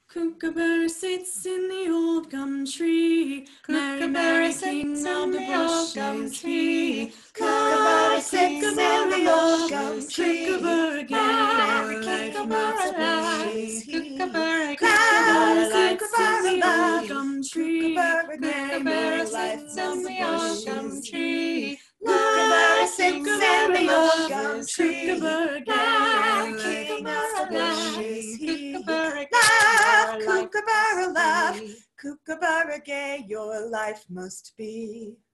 Kookaburra sits in the old gum tree. Kookaburra sits in the old gum tree. Kookaburra sits in the old gum tree. Kookaburra gay, kookaburra lies. Kookaburra sits in the old gum tree. Kookaburra sits in the old gum tree. Kookaburra sits in the old gum tree. Kookaburra gay, kookaburra lies. Kookaburra Kookaburra laugh, kookaburra gay, your life must be.